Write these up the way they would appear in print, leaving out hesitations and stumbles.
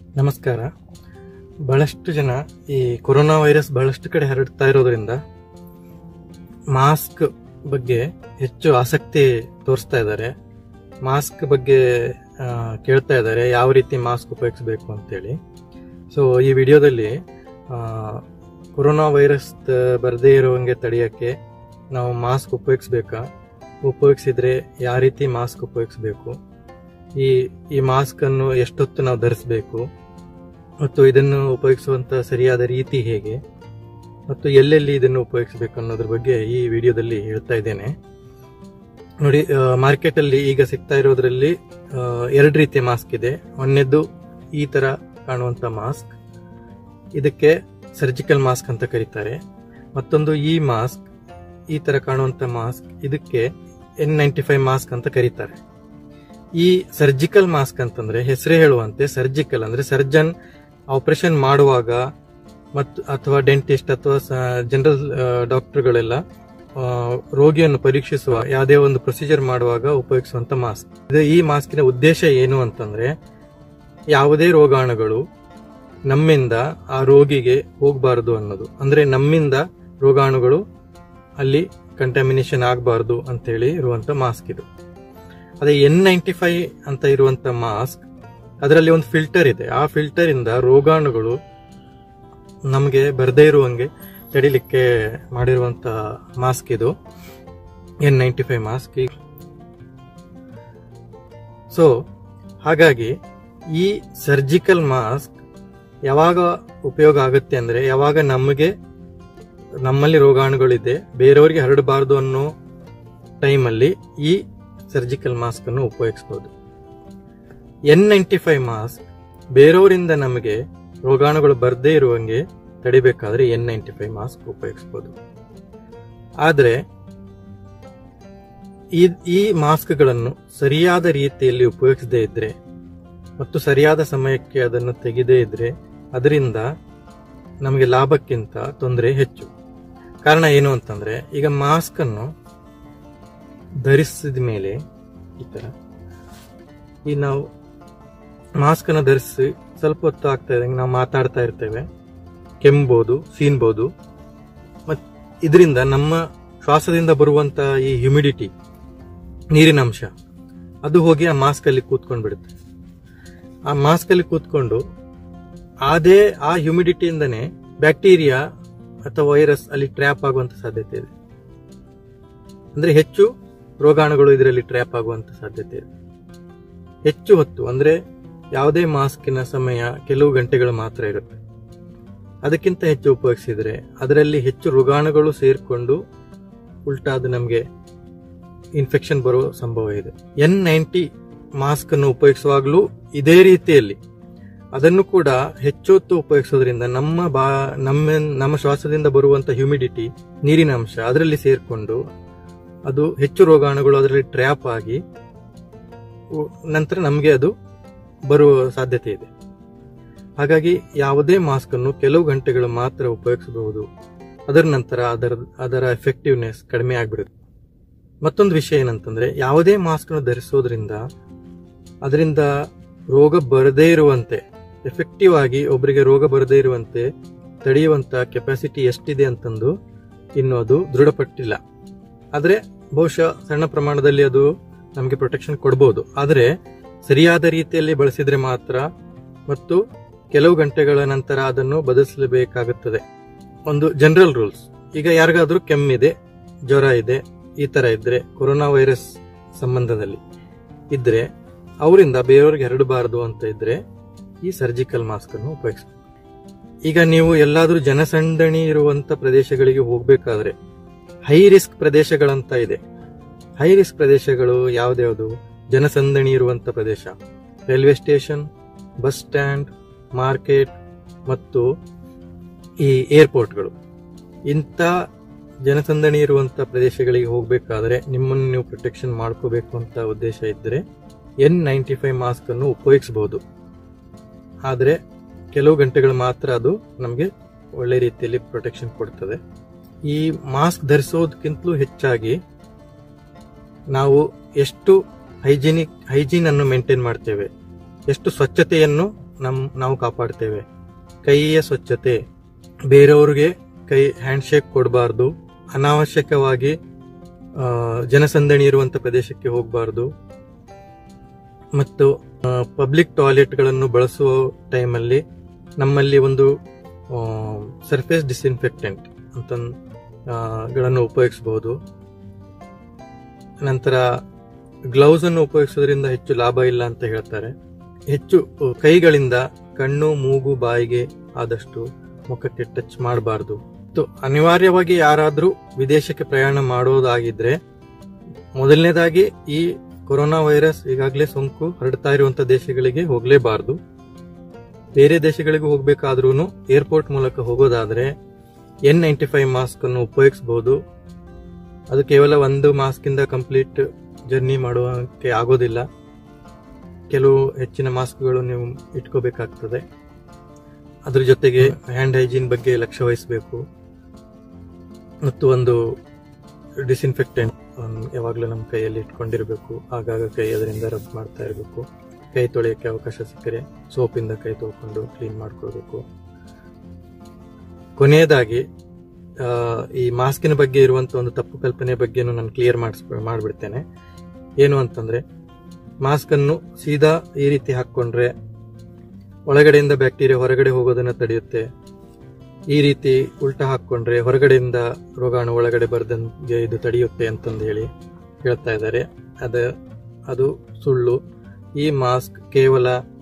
ನಮಸ್ಕಾರ. ಬಹಳಷ್ಟು ಜನ ಈ ಕೊರೋನಾ ವೈರಸ್ ಬಹಳಷ್ಟು ಕಡೆ ಹರಡ್ತಾ ಇರೋದ್ರಿಂದ ಮಾಸ್ಕ್ ಬಗ್ಗೆ ಹೆಚ್ಚು ಆಸಕ್ತಿ ತೋರಿಸ್ತಾ ಇದ್ದಾರೆ. ಮಾಸ್ಕ್ ಬಗ್ಗೆ ಕೇಳ್ತಾ ಇದ್ದಾರೆ, ಯಾವ ರೀತಿ ಮಾಸ್ಕ್ ಉಪಯೋಗಿಸಬೇಕು ಅಂತೇಳಿ. ಸೊ ಈ ವಿಡಿಯೋದಲ್ಲಿ ಕೊರೋನಾ ವೈರಸ್ ಬರದೇ ಇರುವಂಗೆ ತಡೆಯೋಕ್ಕೆ ನಾವು ಮಾಸ್ಕ್ ಉಪಯೋಗಿಸ್ಬೇಕಾ, ಉಪಯೋಗಿಸಿದ್ರೆ ಯಾವ ರೀತಿ ಮಾಸ್ಕ್ ಉಪಯೋಗಿಸಬೇಕು, ಈ ಮಾಸ್ಕ್ ಅನ್ನು ಎಷ್ಟೊತ್ತು ನಾವು ಧರಿಸಬೇಕು ಮತ್ತು ಇದನ್ನು ಉಪಯೋಗಿಸುವಂತ ಸರಿಯಾದ ರೀತಿ ಹೇಗೆ ಮತ್ತು ಎಲ್ಲೆಲ್ಲಿ ಇದನ್ನು ಉಪಯೋಗಿಸಬೇಕು ಅನ್ನೋದ್ರ ಬಗ್ಗೆ ಈ ವಿಡಿಯೋದಲ್ಲಿ ಹೇಳ್ತಾ ಇದ್ದೇನೆ. ನೋಡಿ, ಮಾರ್ಕೆಟ್ ಅಲ್ಲಿ ಈಗ ಸಿಗ್ತಾ ಇರೋದ್ರಲ್ಲಿ ಎರಡು ರೀತಿಯ ಮಾಸ್ಕ್ ಇದೆ. ಒಂದನೇದ್ದು ಈ ತರ ಕಾಣುವಂತ ಮಾಸ್ಕ್, ಇದಕ್ಕೆ ಸರ್ಜಿಕಲ್ ಮಾಸ್ಕ್ ಅಂತ ಕರೀತಾರೆ. ಮತ್ತೊಂದು ಈ ಮಾಸ್ಕ್, ಈ ತರ ಕಾಣುವಂತ ಮಾಸ್ಕ್, ಇದಕ್ಕೆ N95 ಮಾಸ್ಕ್ ಅಂತ ಕರೀತಾರೆ. ಈ ಸರ್ಜಿಕಲ್ ಮಾಸ್ಕ್ ಅಂತಂದ್ರೆ ಹೆಸರೇ ಹೇಳುವಂತೆ ಸರ್ಜಿಕಲ್ ಅಂದ್ರೆ ಸರ್ಜನ್ ಆಪರೇಷನ್ ಮಾಡುವಾಗ ಮತ್ತು ಅಥವಾ ಡೆಂಟಿಸ್ಟ್ ಅಥವಾ ಜನರಲ್ ಡಾಕ್ಟರ್ಗಳೆಲ್ಲ ರೋಗಿಯನ್ನು ಪರೀಕ್ಷಿಸುವ ಯಾವುದೇ ಒಂದು ಪ್ರೊಸೀಜರ್ ಮಾಡುವಾಗ ಉಪಯೋಗಿಸುವಂತ ಮಾಸ್ಕ್. ಈ ಮಾಸ್ಕಿನ ಉದ್ದೇಶ ಏನು ಅಂತಂದ್ರೆ ಯಾವುದೇ ರೋಗಾಣುಗಳು ನಮ್ಮಿಂದ ಆ ರೋಗಿಗೆ ಹೋಗಬಾರದು ಅನ್ನೋದು. ಅಂದ್ರೆ ನಮ್ಮಿಂದ ರೋಗಾಣುಗಳು ಅಲ್ಲಿ ಕಂಟಾಮಿನೇಷನ್ ಆಗಬಾರದು ಅಂತ ಹೇಳಿ ಇರುವಂತ ಮಾಸ್ಕ್ ಇದು. ಅದೇ N95 ಅಂತ ಇರುವಂತ ಮಾಸ್ಕ್, ಅದರಲ್ಲಿ ಒಂದು ಫಿಲ್ಟರ್ ಇದೆ. ಆ ಫಿಲ್ಟರ್ ಇಂದ ರೋಗಾಣುಗಳು ನಮಗೆ ಬರದೇ ಇರುವಂಗೆ ತಡಿಲಿಕ್ಕೆ ಮಾಡಿರುವಂತ ಮಾಸ್ಕ್ ಇದು N95 ಮಾಸ್ಕ್. ಸೊ ಹಾಗಾಗಿ ಈ ಸರ್ಜಿಕಲ್ ಮಾಸ್ಕ್ ಯಾವಾಗ ಉಪಯೋಗ ಆಗುತ್ತೆ ಅಂದ್ರೆ ಯಾವಾಗ ನಮ್ಮಲ್ಲಿ ರೋಗಾಣುಗಳಿದೆ, ಬೇರೆಯವರಿಗೆ ಹರಡಬಾರದು ಅನ್ನೋ ಟೈಮಲ್ಲಿ ಈ ಸರ್ಜಿಕಲ್ ಮಾಸ್ಕ್ ಅನ್ನು ಉಪಯೋಗಿಸಬಹುದು. N95 ಮಾಸ್ಕ್ ಬೇರೆಯವರಿಂದ ನಮಗೆ ರೋಗಾಣುಗಳು ಬರದೇ ಇರುವಂಗೆ ತಡಿಬೇಕಾದ್ರೆ N95 ಮಾಸ್ಕ್ ಉಪಯೋಗಿಸಬಹುದು. ಆದ್ರೆ ಈ ಮಾಸ್ಕ್ಗಳನ್ನು ಸರಿಯಾದ ರೀತಿಯಲ್ಲಿ ಉಪಯೋಗಿಸದೇ ಇದ್ರೆ ಮತ್ತು ಸರಿಯಾದ ಸಮಯಕ್ಕೆ ಅದನ್ನು ತೆಗೆದೇ ಇದ್ರೆ ಅದರಿಂದ ನಮಗೆ ಲಾಭಕ್ಕಿಂತ ತೊಂದರೆ ಹೆಚ್ಚು. ಕಾರಣ ಏನು ಅಂತಂದ್ರೆ, ಈಗ ಮಾಸ್ಕ್ ಅನ್ನು ಧರಿಸಿದ ಮೇಲೆ ಈ ತರ ನಾವು ಮಾಸ್ಕ್ ಅನ್ನು ಧರಿಸಿ ಸ್ವಲ್ಪ ಹೊತ್ತು ಆಗ್ತಾ ಇದೆ, ನಾವು ಮಾತಾಡ್ತಾ ಇರ್ತೇವೆ, ಕೆಮ್ಮಬಹುದು, ಸೀನ್ಬಹುದು. ಮತ್ ಇದರಿಂದ ನಮ್ಮ ಶ್ವಾಸದಿಂದ ಬರುವಂತ ಈ ಹ್ಯುಮಿಡಿಟಿ, ನೀರಿನ ಅಂಶ, ಅದು ಹೋಗಿ ಆ ಮಾಸ್ಕ್ ಅಲ್ಲಿ ಕೂತ್ಕೊಂಡು ಬಿಡುತ್ತೆ. ಆ ಮಾಸ್ಕ್ ಅಲ್ಲಿ ಕೂತ್ಕೊಂಡು ಆ ಹ್ಯುಮಿಡಿಟಿಯಿಂದನೇ ಬ್ಯಾಕ್ಟೀರಿಯಾ ಅಥವಾ ವೈರಸ್ ಅಲ್ಲಿ ಟ್ರ್ಯಾಪ್ ಆಗುವಂತ ಸಾಧ್ಯತೆ ಇದೆ. ಅಂದ್ರೆ ಹೆಚ್ಚು ರೋಗಾಣುಗಳು ಇದರಲ್ಲಿ ಟ್ರ್ಯಾಪ್ ಆಗುವಂತ ಸಾಧ್ಯತೆ ಇದೆ. ಹೆಚ್ಚು ಹೊತ್ತು ಅಂದ್ರೆ ಯಾವುದೇ ಮಾಸ್ಕಿನ ಸಮಯ ಕೆಲವು ಗಂಟೆಗಳು ಮಾತ್ರ ಇರುತ್ತೆ. ಅದಕ್ಕಿಂತ ಹೆಚ್ಚು ಉಪಯೋಗಿಸಿದ್ರೆ ಅದರಲ್ಲಿ ಹೆಚ್ಚು ರೋಗಾಣುಗಳು ಸೇರ್ಕೊಂಡು ಉಲ್ಟಾದ ನಮಗೆ ಇನ್ಫೆಕ್ಷನ್ ಬರೋ ಸಂಭವ ಇದೆ. N90 ಮಾಸ್ಕ್ ಅನ್ನು ಉಪಯೋಗಿಸುವಾಗಲೂ ಇದೇ ರೀತಿಯಲ್ಲಿ ಅದನ್ನು ಕೂಡ ಹೆಚ್ಚೊತ್ತು ಉಪಯೋಗಿಸೋದ್ರಿಂದ ನಮ್ಮ ಶ್ವಾಸದಿಂದ ಬರುವಂತ ಹ್ಯುಮಿಡಿಟಿ, ನೀರಿನ ಅಂಶ ಅದರಲ್ಲಿ ಸೇರ್ಕೊಂಡು ಅದು ಹೆಚ್ಚು ರೋಗಾಣುಗಳು ಅದರಲ್ಲಿ ಟ್ರ್ಯಾಪ್ ಆಗಿ ನಂತರ ನಮಗೆ ಅದು ಬರುವ ಸಾಧ್ಯತೆ ಇದೆ. ಹಾಗಾಗಿ ಯಾವುದೇ ಮಾಸ್ಕ್ ಅನ್ನು ಕೆಲವು ಗಂಟೆಗಳು ಮಾತ್ರ ಉಪಯೋಗಿಸಬಹುದು. ಅದರ ನಂತರ ಅದರ ಎಫೆಕ್ಟಿವ್ನೆಸ್ ಕಡಿಮೆ ಆಗ್ಬಿಡುತ್ತೆ. ಮತ್ತೊಂದು ವಿಷಯ ಏನಂತಂದ್ರೆ, ಯಾವುದೇ ಮಾಸ್ಕ್ ಅನ್ನು ಧರಿಸೋದ್ರಿಂದ ಅದರಿಂದ ರೋಗ ಬರದೇ ಇರುವಂತೆ, ಎಫೆಕ್ಟಿವ್ ಆಗಿ ಒಬ್ಬರಿಗೆ ರೋಗ ಬರದೇ ಇರುವಂತೆ ತಡೆಯುವಂತ ಕೆಪಾಸಿಟಿ ಎಷ್ಟಿದೆ ಅಂತಂದು ಇನ್ನು ಅದು ದೃಢಪಟ್ಟಿಲ್ಲ. ಆದ್ರೆ ಬಹುಶಃ ಸಣ್ಣ ಪ್ರಮಾಣದಲ್ಲಿ ಅದು ನಮಗೆ ಪ್ರೊಟೆಕ್ಷನ್ ಕೊಡಬಹುದು. ಆದ್ರೆ ಸರಿಯಾದ ರೀತಿಯಲ್ಲಿ ಬಳಸಿದ್ರೆ ಮಾತ್ರ ಮತ್ತು ಕೆಲವು ಗಂಟೆಗಳ ನಂತರ ಅದನ್ನು ಬದಲಿಸಲೇಬೇಕಾಗುತ್ತದೆ. ಒಂದು ಜನರಲ್ ರೂಲ್ಸ್, ಈಗ ಯಾರಿಗಾದ್ರೂ ಕೆಮ್ಮಿದೆ, ಜ್ವರ ಇದೆ, ಈ ತರ ಇದ್ರೆ ಕೊರೋನಾ ವೈರಸ್ ಸಂಬಂಧದಲ್ಲಿ ಇದ್ರೆ ಅವರಿಂದ ಬೇರೆಯವ್ರಿಗೆ ಹರಡಬಾರದು ಅಂತ ಇದ್ರೆ ಈ ಸರ್ಜಿಕಲ್ ಮಾಸ್ಕ್ ಅನ್ನು ಉಪಯೋಗಿಸಬೇಕು. ಈಗ ನೀವು ಎಲ್ಲಾದ್ರೂ ಜನಸಂದಣಿ ಇರುವಂತ ಪ್ರದೇಶಗಳಿಗೆ ಹೋಗ್ಬೇಕಾದ್ರೆ ಹೈ ರಿಸ್ಕ್ ಪ್ರದೇಶಗಳಂತ ಇದೆ. ಹೈ ರಿಸ್ಕ್ ಪ್ರದೇಶಗಳು ಯಾವ್ದ್ಯಾವ್ದು? ಜನಸಂದಣಿ ಇರುವಂತ ಪ್ರದೇಶ, railway station, bus stand, market ಮತ್ತು ಈ ಏರ್ಪೋರ್ಟ್ಗಳು. ಇಂಥ ಜನಸಂದಣಿ ಇರುವಂತ ಪ್ರದೇಶಗಳಿಗೆ ಹೋಗ್ಬೇಕಾದ್ರೆ ನಿಮ್ಮನ್ನು ನೀವು ಪ್ರೊಟೆಕ್ಷನ್ ಮಾಡ್ಕೋಬೇಕು ಅಂತ ಉದ್ದೇಶ ಇದ್ರೆ N95 ಮಾಸ್ಕ್ ಅನ್ನು ಉಪಯೋಗಿಸಬಹುದು. ಆದ್ರೆ ಕೆಲವು ಗಂಟೆಗಳು ಮಾತ್ರ ಅದು ನಮಗೆ ಒಳ್ಳೆ ರೀತಿಯಲ್ಲಿ ಪ್ರೊಟೆಕ್ಷನ್ ಕೊಡ್ತದೆ. ಈ ಮಾಸ್ಕ್ ಧರಿಸೋದಕ್ಕಿಂತಲೂ ಹೆಚ್ಚಾಗಿ ನಾವು ಎಷ್ಟು ಹೈಜೀನ್ ಅನ್ನು ಮೇಂಟೈನ್ ಮಾಡ್ತೇವೆ, ಎಷ್ಟು ಸ್ವಚ್ಛತೆಯನ್ನು ನಾವು ಕಾಪಾಡ್ತೇವೆ. ಕೈಯ ಸ್ವಚ್ಛತೆ, ಬೇರೆಯವ್ರಿಗೆ ಕೈ ಹ್ಯಾಂಡ್ ಶೇಕ್ ಕೊಡಬಾರ್ದು, ಅನಾವಶ್ಯಕವಾಗಿ ಜನಸಂದಣಿ ಇರುವಂತ ಪ್ರದೇಶಕ್ಕೆ ಹೋಗಬಾರ್ದು, ಮತ್ತು ಪಬ್ಲಿಕ್ ಟಾಯ್ಲೆಟ್ಗಳನ್ನು ಬಳಸುವ ಟೈಮಲ್ಲಿ ನಮ್ಮಲ್ಲಿ ಒಂದು ಸರ್ಫೇಸ್ ಡಿಸ್ಇನ್ಫೆಕ್ಟೆಂಟ್ ಅಂತ ಗಳನ್ನು ಉಪಯೋಗಿಸಬಹುದು. ನಂತರ ಗ್ಲೌಸ್ ಅನ್ನು ಉಪಯೋಗಿಸೋದ್ರಿಂದ ಹೆಚ್ಚು ಲಾಭ ಇಲ್ಲ ಅಂತ ಹೇಳ್ತಾರೆ. ಹೆಚ್ಚು ಕೈಗಳಿಂದ ಕಣ್ಣು, ಮೂಗು, ಬಾಯಿಗೆ ಆದಷ್ಟು ಮುಖಕ್ಕೆ ಟಚ್ ಮಾಡಬಾರ್ದು. ಅನಿವಾರ್ಯವಾಗಿ ಯಾರಾದ್ರೂ ವಿದೇಶಕ್ಕೆ ಪ್ರಯಾಣ ಮಾಡೋದಾಗಿದ್ರೆ ಮೊದಲನೇದಾಗಿ ಈ ಕೊರೋನಾ ವೈರಸ್ ಈಗಾಗಲೇ ಸೋಂಕು ಹರಡ್ತಾ ಇರುವಂತಹ ದೇಶಗಳಿಗೆ ಹೋಗಲೇಬಾರದು. ಬೇರೆ ದೇಶಗಳಿಗೆ ಹೋಗ್ಬೇಕಾದ್ರೂ ಏರ್ಪೋರ್ಟ್ ಮೂಲಕ ಹೋಗೋದಾದ್ರೆ N95 ಮಾಸ್ಕ್ ಅನ್ನು ಉಪಯೋಗಿಸಬಹುದು. ಅದು ಕೇವಲ ಒಂದು ಮಾಸ್ಕ್ ಇಂದ ಕಂಪ್ಲೀಟ್ ಜರ್ನಿ ಮಾಡುವಕ್ಕೆ ಆಗೋದಿಲ್ಲ. ಕೆಲವು ಹೆಚ್ಚಿನ ಮಾಸ್ಕ್ಗಳು ನೀವು ಇಟ್ಕೋಬೇಕಾಗ್ತದೆ. ಅದ್ರ ಜೊತೆಗೆ ಹ್ಯಾಂಡ್ ಹೈಜೀನ್ ಬಗ್ಗೆ ಲಕ್ಷ್ಯ ವಹಿಸಬೇಕು ಮತ್ತು ಒಂದು ಡಿಸ್ಇನ್ಫೆಕ್ಟೆಂಟ್ ಯಾವಾಗಲೂ ನಮ್ಮ ಕೈಯಲ್ಲಿ ಇಟ್ಕೊಂಡಿರ್ಬೇಕು. ಆಗಾಗ ಕೈ ಅದರಿಂದ ರಬ್ ಮಾಡ್ತಾ ಇರಬೇಕು. ಕೈ ತೊಳೆಯಕ್ಕೆ ಅವಕಾಶ ಸಿಕ್ಕರೆ ಸೋಪಿಂದ ಕೈ ತೊಳ್ಕೊಂಡು ಕ್ಲೀನ್ ಮಾಡ್ಕೊಳ್ಬೇಕು. ಕೊನೆಯದಾಗಿ ಈ ಮಾಸ್ಕಿನ ಬಗ್ಗೆ ಇರುವಂತ ಒಂದು ತಪ್ಪು ಕಲ್ಪನೆ ಬಗ್ಗೆನೂ ನಾನು ಕ್ಲಿಯರ್ ಮಾಡ್ಬಿಡ್ತೇನೆ. ಏನು ಅಂತಂದ್ರೆ, ಮಾಸ್ಕ್ ಅನ್ನು ಸೀದಾ ಈ ರೀತಿ ಹಾಕೊಂಡ್ರೆ ಒಳಗಡೆಯಿಂದ ಬ್ಯಾಕ್ಟೀರಿಯಾ ಹೊರಗಡೆ ಹೋಗೋದನ್ನ ತಡೆಯುತ್ತೆ. ಈ ರೀತಿ ಉಲ್ಟಾ ಹಾಕೊಂಡ್ರೆ ಹೊರಗಡೆಯಿಂದ ರೋಗಾಣು ಒಳಗಡೆ ಬರ್ದಂಗೆ ಇದು ತಡೆಯುತ್ತೆ ಅಂತಂದು ಹೇಳ್ತಾ ಇದ್ದಾರೆ. ಅದು ಸುಳ್ಳು. ಈ ಮಾಸ್ಕ್ ಕೇವಲ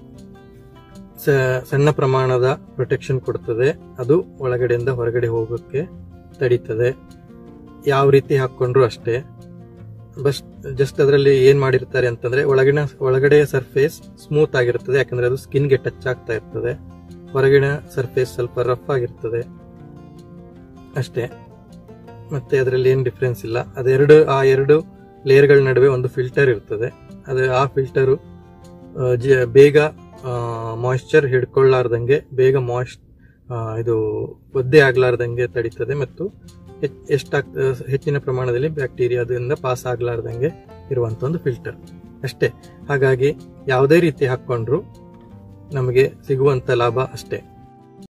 ಸಣ್ಣ ಪ್ರಮಾಣದ ಪ್ರೊಟೆಕ್ಷನ್ ಕೊಡ್ತದೆ. ಅದು ಒಳಗಡೆಯಿಂದ ಹೊರಗಡೆ ಹೋಗೋಕೆ ತಡೀತದೆ. ಯಾವ ರೀತಿ ಹಾಕೊಂಡ್ರು ಅಷ್ಟೇ. ಜಸ್ಟ್ ಅದರಲ್ಲಿ ಏನ್ ಮಾಡಿರ್ತಾರೆ ಅಂತಂದ್ರೆ, ಒಳಗಡೆ ಸರ್ಫೇಸ್ ಸ್ಮೂತ್ ಆಗಿರ್ತದೆ, ಯಾಕಂದ್ರೆ ಅದು ಸ್ಕಿನ್ಗೆ ಟಚ್ ಆಗ್ತಾ ಇರ್ತದೆ. ಹೊರಗಿನ ಸರ್ಫೇಸ್ ಸ್ವಲ್ಪ ರಫ್ ಆಗಿರ್ತದೆ ಅಷ್ಟೇ. ಮತ್ತೆ ಅದರಲ್ಲಿ ಏನು ಡಿಫ್ರೆನ್ಸ್ ಇಲ್ಲ. ಆ ಎರಡು ಲೇಯರ್ಗಳ ನಡುವೆ ಒಂದು ಫಿಲ್ಟರ್ ಇರ್ತದೆ. ಆ ಫಿಲ್ಟರು ಬೇಗ ಮಾಯಿಶ್ಚರ್ ಹಿಡ್ಕೊಳ್ಳಾರ್ದಂಗೆ, ಬೇಗ ಇದು ಒದ್ದೆ ಆಗ್ಲಾರ್ದಂಗೆ ತಡೀತದೆ ಮತ್ತು ಹೆಚ್ಚಿನ ಪ್ರಮಾಣದಲ್ಲಿ ಬ್ಯಾಕ್ಟೀರಿಯಾದಿಂದ ಪಾಸ್ ಆಗ್ಲಾರ್ದಂಗೆ ಇರುವಂತ ಒಂದು ಫಿಲ್ಟರ್ ಅಷ್ಟೇ. ಹಾಗಾಗಿ ಯಾವುದೇ ರೀತಿ ಹಾಕೊಂಡ್ರು ನಮಗೆ ಸಿಗುವಂತ ಲಾಭ ಅಷ್ಟೇ.